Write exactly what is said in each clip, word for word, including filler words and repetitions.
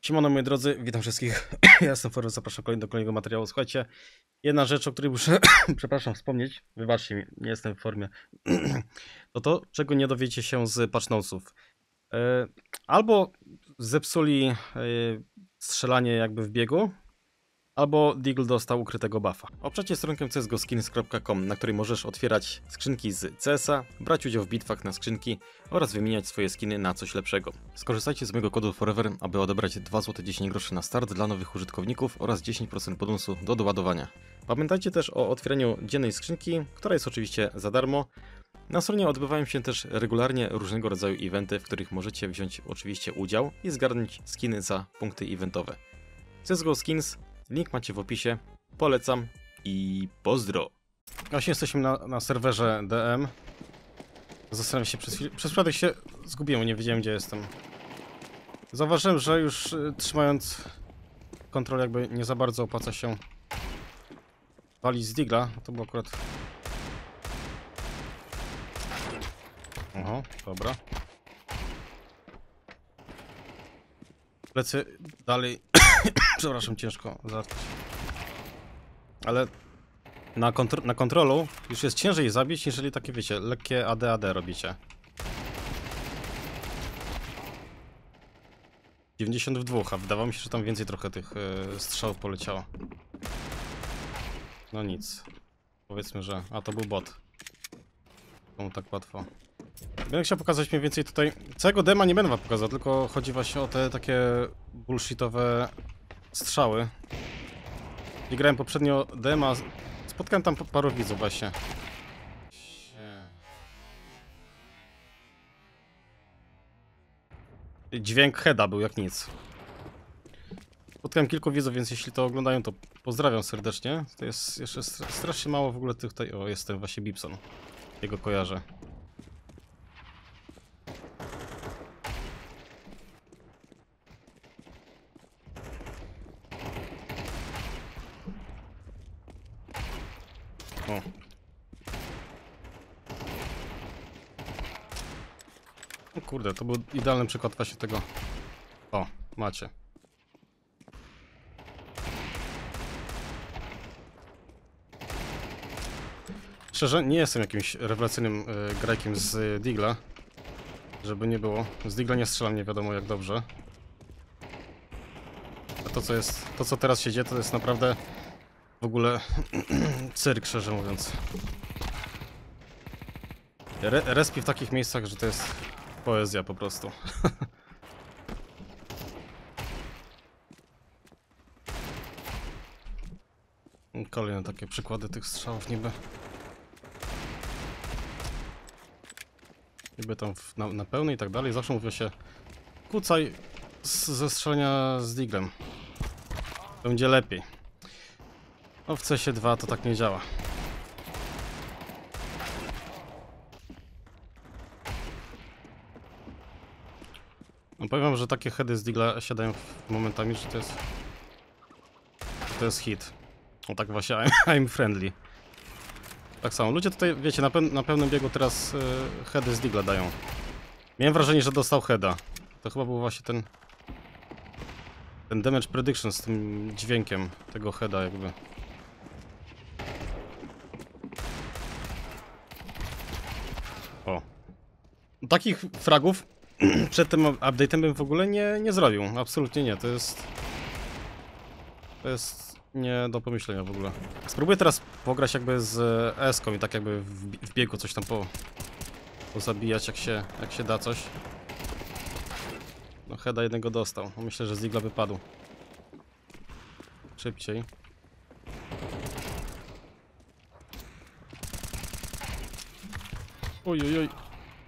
Siemano moi drodzy, witam wszystkich. Ja jestem Forward, zapraszam kolejny do kolejnego materiału. Słuchajcie, jedna rzecz, o której muszę, przepraszam, wspomnieć, wybaczcie mi, nie jestem w formie, to to, czego nie dowiecie się z patch notesów. E, Albo zepsuli e, strzelanie jakby w biegu, albo Deagle dostał ukrytego buffa. Oprzecie stronkę c s g o skins kropka com, na której możesz otwierać skrzynki z C S a, brać udział w bitwach na skrzynki oraz wymieniać swoje skiny na coś lepszego. Skorzystajcie z mojego kodu Forever, aby odebrać dwa złote dziesięć groszy na start dla nowych użytkowników oraz dziesięć procent bonusu do doładowania. Pamiętajcie też o otwieraniu dziennej skrzynki, która jest oczywiście za darmo. Na stronie odbywają się też regularnie różnego rodzaju eventy, w których możecie wziąć oczywiście udział i zgarnąć skiny za punkty eventowe. C S G O Skins, link macie w opisie, polecam i pozdro. Właśnie jesteśmy na, na serwerze D M. Zastanawiam się, przez, przez przypadek się zgubiłem, nie wiedziałem gdzie jestem. Zauważyłem, że już y, trzymając kontrolę jakby nie za bardzo opłaca się walić z Deagla. To było akurat... Oho, dobra. Plecy dalej... Przepraszam, ciężko zatkać. Ale na, kontro na kontrolu już jest ciężej zabić, jeżeli takie, wiecie, lekkie A D A D robicie. dziewięćdziesiąt dwa, a wydawało mi się, że tam więcej trochę tych yy, strzałów poleciało. No nic. Powiedzmy, że... A, to był bot. Komu tak łatwo. Będę chciał pokazać mniej więcej tutaj... Całego dema nie będę wam pokazał, tylko chodzi właśnie o te takie bullshitowe strzały. I grałem poprzednio dema, spotkałem tam paru widzów właśnie. Dźwięk heada był jak nic. Spotkałem kilku widzów, więc jeśli to oglądają, to pozdrawiam serdecznie. To jest jeszcze strasznie mało w ogóle tych tutaj... O, jest ten właśnie Bibson. Jego kojarzę. O. O kurde, to był idealny przykład właśnie tego. O, macie. Szczerze, nie jestem jakimś rewelacyjnym y, grajkiem z y, Deagla. Żeby nie było. Z Deagla nie strzelam nie wiadomo jak dobrze. A to co jest, to co teraz się dzieje, to jest naprawdę w ogóle cyrk, szczerze mówiąc. Re respi w takich miejscach, że to jest poezja po prostu. Kolejne takie przykłady tych strzałów niby. Niby tam w, na, na pełnej i tak dalej. Zawsze mówiło się kucaj z, ze strzelania z Deaglem. Będzie lepiej. No w C S dwa to tak nie działa. No powiem wam, że takie heady z Deagla siadają momentami, że to jest... Że to jest hit. No tak właśnie, I'm, I'm friendly. Tak samo, ludzie tutaj, wiecie, na, pe na pełnym biegu teraz yy, heady z Deagla dają. Miałem wrażenie, że dostał heada. To chyba był właśnie ten... Ten damage prediction z tym dźwiękiem tego heada jakby. O. Takich fragów przed tym update'em bym w ogóle nie, nie zrobił. Absolutnie nie. To jest... To jest nie do pomyślenia w ogóle. Spróbuję teraz pograć jakby z S-ką i tak jakby w, w biegu coś tam po... pozabijać jak się, jak się da coś. No heada jednego dostał. Myślę, że z Deagla wypadł. Szybciej. Oj, oj, oj.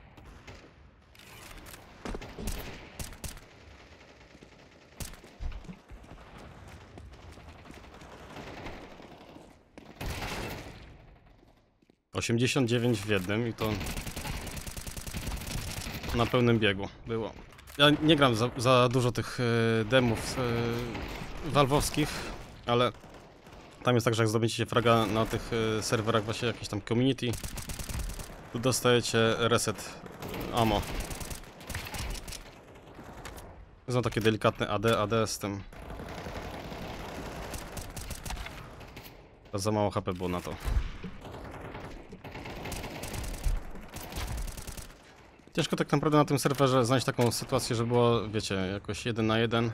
osiemdziesiąt dziewięć w jednym i to na pełnym biegu było. Ja nie gram za, za dużo tych y, demów y, walwowskich, ale tam jest tak, że jak zdobędziecie fraga na tych y, serwerach właśnie jakieś tam community, tu dostajecie reset ammo. Są takie delikatne A D, A D z tym. To za mało H P było na to. Ciężko tak naprawdę na tym serwerze znaleźć taką sytuację, że było, wiecie, jakoś jeden na jeden.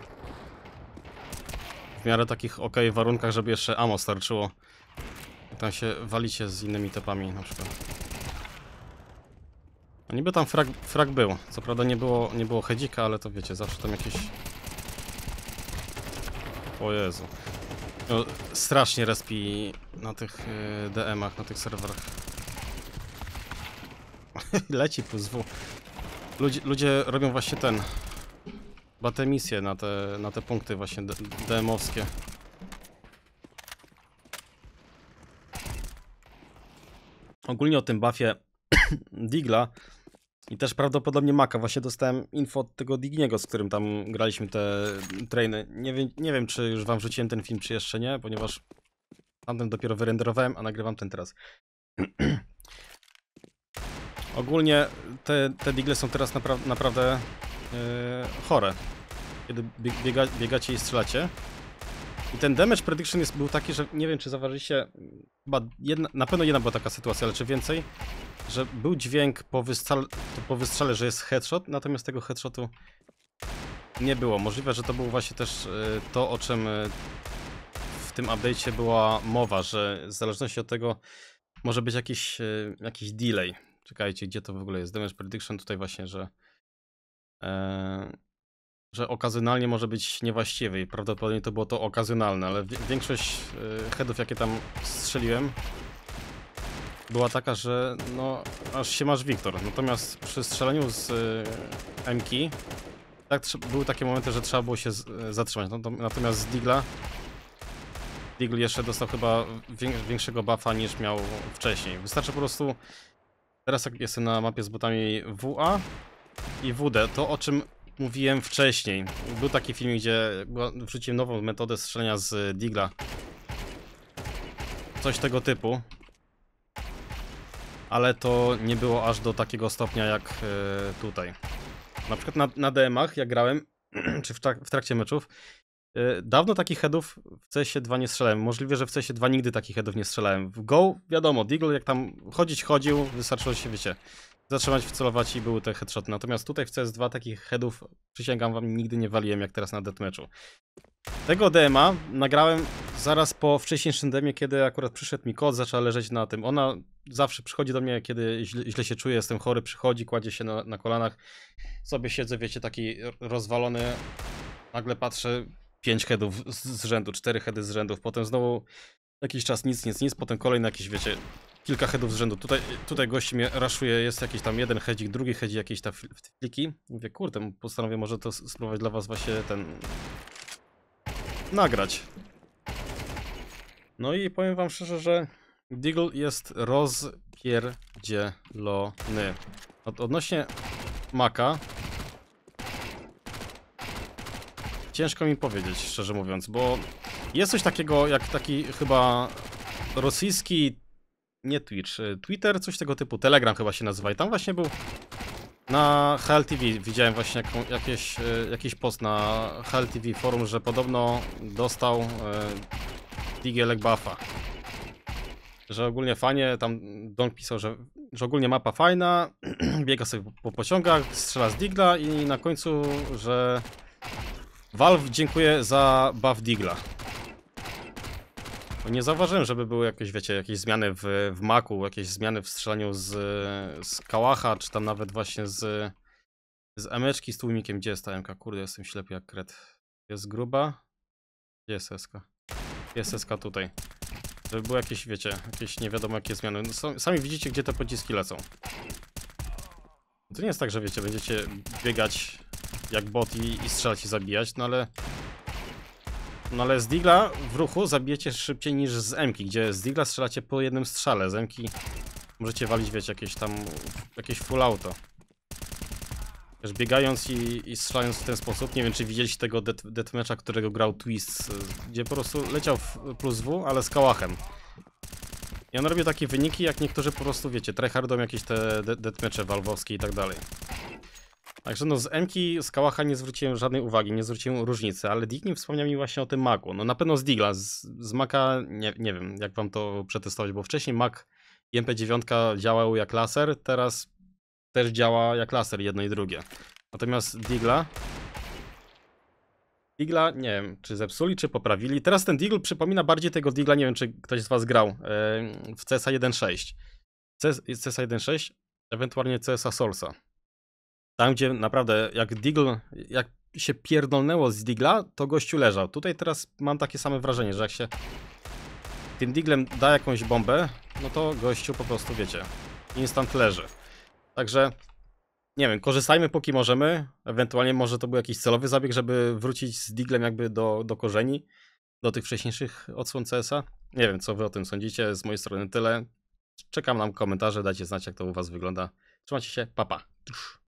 W miarę takich ok warunkach, żeby jeszcze ammo starczyło. I tam się walicie z innymi typami na przykład. A niby tam frag, frag był. Co prawda nie było, nie było hedzika, ale to wiecie, zawsze tam jakieś... O Jezu. No, strasznie respi na tych yy, D M-ach, na tych serwerach. Leci plus W. Ludzie, ludzie robią właśnie ten... Chyba te misje na te, na te punkty właśnie D M-owskie. Ogólnie o tym buffie Digla i też prawdopodobnie Maka. Właśnie dostałem info od tego Digniego, z którym tam graliśmy te trainy. Nie wiem, nie wiem, czy już wam wrzuciłem ten film, czy jeszcze nie, ponieważ tamten dopiero wyrenderowałem, a nagrywam ten teraz. Ogólnie te, te Digle są teraz napra naprawdę yy, chore. Kiedy biega biegacie i strzelacie. I ten damage prediction jest, był taki, że nie wiem, czy zauważyliście, chyba jedna, na pewno jedna była taka sytuacja, ale czy więcej, że był dźwięk po, wystrzale, po wystrzale, że jest headshot, natomiast tego headshotu nie było. Możliwe, że to było właśnie też to, o czym w tym update'cie była mowa, że w zależności od tego może być jakiś, jakiś delay. Czekajcie, gdzie to w ogóle jest? Damage prediction tutaj właśnie, że... E, że okazjonalnie może być niewłaściwy i prawdopodobnie to było to okazjonalne, ale większość headów, jakie tam strzeliłem, była taka, że no aż się masz Wiktor. Natomiast przy strzelaniu z M-ki tak, były takie momenty, że trzeba było się zatrzymać. Natomiast z Digla Digl jeszcze dostał chyba większego buffa niż miał wcześniej. Wystarczy po prostu, teraz jak jestem na mapie z botami W A i W D, to o czym mówiłem wcześniej. Był taki film, gdzie wrzuciłem nową metodę strzelania z Digla. Coś tego typu. Ale to nie było aż do takiego stopnia jak tutaj. Na przykład na, na D M-ach, jak grałem, czy w, trak w trakcie meczów, dawno takich headów w C S dwa nie strzelałem. Możliwe, że w C S dwa nigdy takich headów nie strzelałem. W Go, wiadomo, Digl jak tam chodzić chodził, wystarczyło się, wiecie, zatrzymać, wcelować i były te headshoty. Natomiast tutaj w C S dwa takich headów, przysięgam wam, nigdy nie waliłem jak teraz na deathmatchu. Tego D M a nagrałem zaraz po wcześniejszym demie, kiedy akurat przyszedł mi kod, zaczęła leżeć na tym. Ona zawsze przychodzi do mnie, kiedy źle, źle się czuję, jestem chory, przychodzi, kładzie się na, na kolanach. Sobie siedzę, wiecie, taki rozwalony. Nagle patrzę, pięć headów z, z rzędu, cztery heady z rzędów. Potem znowu jakiś czas nic, nic, nic. Potem kolejne jakieś, wiecie, kilka headów z rzędu. Tutaj, tutaj gości mnie raszuje, jest jakiś tam jeden headzik, drugi headzik, jakieś tam fliki. Mówię, kurde, postanowię może to spróbować dla was właśnie ten... nagrać. No i powiem wam szczerze, że Digl jest rozpierdzielony. Od, odnośnie Maka ciężko mi powiedzieć, szczerze mówiąc, bo jest coś takiego jak taki chyba rosyjski, nie Twitch, Twitter, coś tego typu, Telegram chyba się nazywa i tam właśnie był na H L T V, widziałem właśnie jaką, jakieś, jakiś post na H L T V forum, że podobno dostał e, Digielek buffa. Że ogólnie fajnie, tam Don pisał, że, że ogólnie mapa fajna, biega sobie po pociągach, strzela z Digla i na końcu, że Valve dziękuję za buff Digla. Nie zauważyłem, żeby były jakieś, wiecie, jakieś zmiany w, w maku, jakieś zmiany w strzelaniu z, z kałacha, czy tam nawet właśnie z, z emeczki z tłumikiem. Gdzie jest ta emka? Kurde, jestem ślepy jak kret. Jest gruba? Gdzie jest eska? Jest eska tutaj. Żeby były jakieś, wiecie, jakieś nie wiadomo jakie zmiany. No, sami widzicie, gdzie te pociski lecą. To nie jest tak, że wiecie, będziecie biegać jak bot i, i strzelać i zabijać, no ale... No ale z Digla w ruchu zabijecie szybciej niż z M-ki, gdzie z Digla strzelacie po jednym strzale, z M-ki możecie walić, wiecie, jakieś tam, jakieś full auto. Też biegając i, i strzelając w ten sposób, nie wiem czy widzieliście tego death, deathmatcha, którego grał Twist, gdzie po prostu leciał w plus W, ale z kałachem. I on robi takie wyniki, jak niektórzy po prostu, wiecie, tryhardą jakieś te deathmatche walwowskie i tak dalej. Także no z Emki, z Kałacha nie zwróciłem żadnej uwagi, nie zwróciłem różnicy, ale Dignie wspomniał mi właśnie o tym Macu. No na pewno z Digla, z, z Maca nie, nie wiem jak wam to przetestować, bo wcześniej Mac i M P dziewięć działał jak laser, teraz też działa jak laser jedno i drugie. Natomiast Digla... Digla, nie wiem, czy zepsuli, czy poprawili. Teraz ten Deagle przypomina bardziej tego Digla, nie wiem, czy ktoś z was grał yy, w C S a jeden sześć. C S a jeden sześć, ewentualnie C S a Soulsa. Tam, gdzie naprawdę, jak Deagle, jak się pierdolnęło z Digla, to gościu leżał. Tutaj teraz mam takie same wrażenie, że jak się tym Diglem da jakąś bombę, no to gościu po prostu, wiecie, instant leży. Także, nie wiem, korzystajmy póki możemy. Ewentualnie może to był jakiś celowy zabieg, żeby wrócić z Diglem jakby do, do korzeni, do tych wcześniejszych odsłon C S a. Nie wiem, co wy o tym sądzicie. Z mojej strony tyle. Czekam na komentarze, dajcie znać, jak to u was wygląda. Trzymajcie się, pa pa.